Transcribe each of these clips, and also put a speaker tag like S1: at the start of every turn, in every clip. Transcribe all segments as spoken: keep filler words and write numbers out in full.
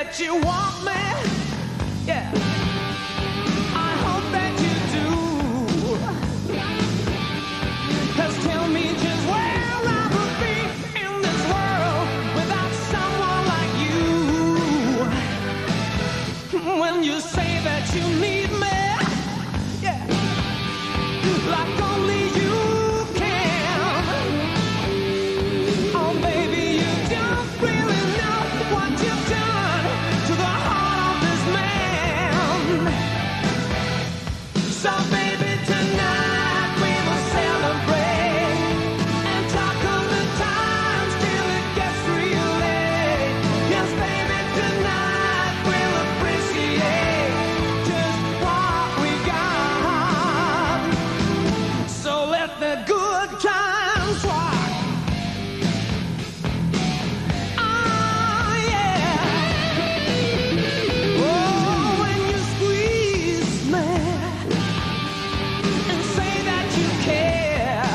S1: that you want me, yeah, I hope that you do. 'Cause tell me just where I would be in this world without someone like you. When you say that you need me, yeah, like only you can. Oh baby, you don't really know what you've done to the heart of this man. So baby, tonight we will celebrate and talk of the times till it gets real late. Yes baby, tonight we'll appreciate just what we got. So let the good times rock. Ah, yeah. Oh, when you squeeze me and say that you care,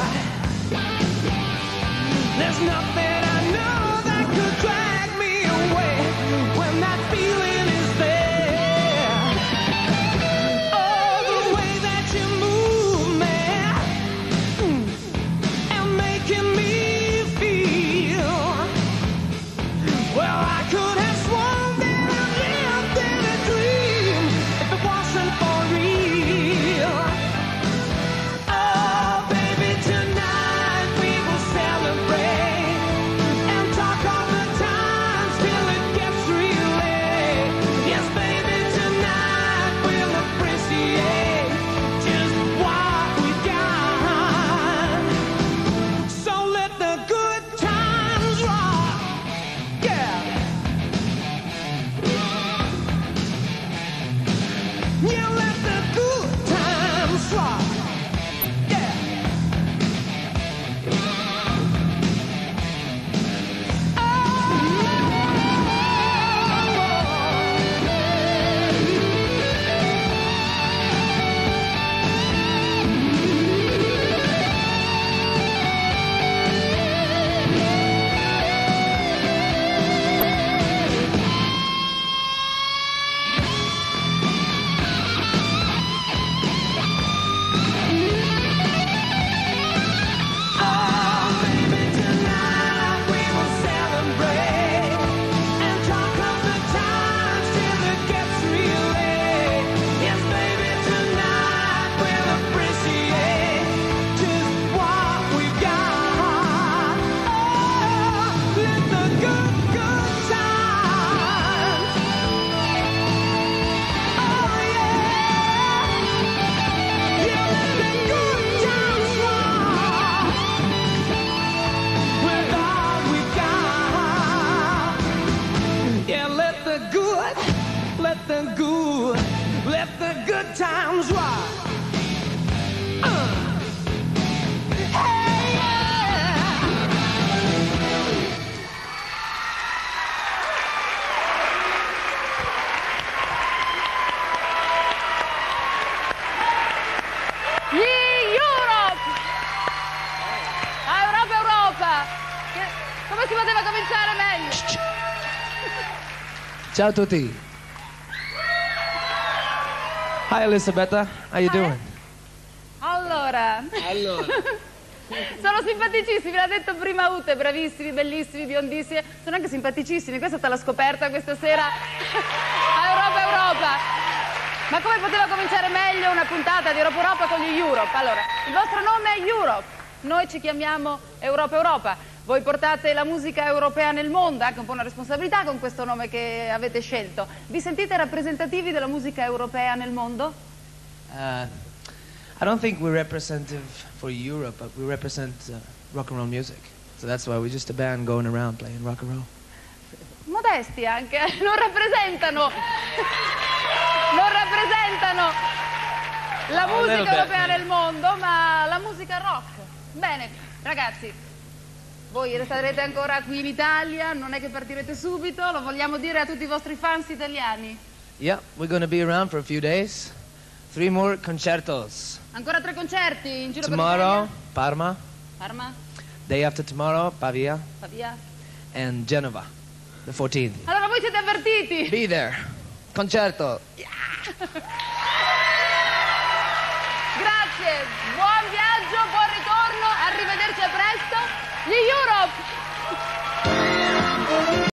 S1: there's nothing I know that could drag me away when that feeling is there. Oh, the way that you move me and making me feel. Well, I could have sworn that I lived in a dream if it wasn't for real. Oh, baby, tonight we will celebrate and talk all the times till it gets real late. Yes, baby, tonight we'll appreciate just what we got. So let the good times rock. Yeah. Yeah, let the good times rock. Yeah. Oh, baby, tonight we will celebrate and talk of the times till it gets real late. Yes, baby, tonight we'll appreciate just what we got. Oh, let the good, good times. Oh, yeah. Yeah, let the good times rock with all we got. Yeah, let the good, let the good, let the good times rock. Uh. Hey, yeah.
S2: Gli Europe! Ah, Europa, Europa! Che- Come si poteva cominciare meglio?
S3: Ciao a tutti. Hi Elisabetta, how you doing?
S2: Allora,
S3: Allora.
S2: sono simpaticissimi, l'ha detto prima Ute, bravissimi, bellissimi, biondissimi, sono anche simpaticissimi, questa è stata la scoperta questa sera a Europa, Europa. Ma come poteva cominciare meglio una puntata di Europa, Europa con gli Europe? Allora, il vostro nome è Europe, noi ci chiamiamo Europa, Europa. Voi portate la musica europea nel mondo, anche un po' una responsabilità con questo nome che avete scelto. Vi sentite rappresentativi della musica europea nel mondo?
S3: Uh, I don't think we're representative for Europe, but we represent uh, rock and roll music. So that's why we're just a band going around playing rock and roll.
S2: Modesti anche, non rappresentano, non rappresentano la
S3: No, a
S2: musica
S3: little bit,
S2: europea
S3: maybe.
S2: nel mondo, ma la musica rock. Bene, ragazzi, voi resterete ancora qui in Italia, non è che partirete subito, lo vogliamo dire a tutti i vostri fans italiani.
S3: Yeah, we're going to be around for a few days. Three more concertos.
S2: Ancora tre concerti in giro
S3: Tomorrow,
S2: per l'Italia?
S3: Parma.
S2: Parma,
S3: Day after tomorrow, Pavia.
S2: Pavia,
S3: And Genova. the fourteenth.
S2: Allora voi siete avvertiti.
S3: Be there. Concerto.
S2: Grazie, buon viaggio, buon ritorno, arrivederci a presto. Gli Europe!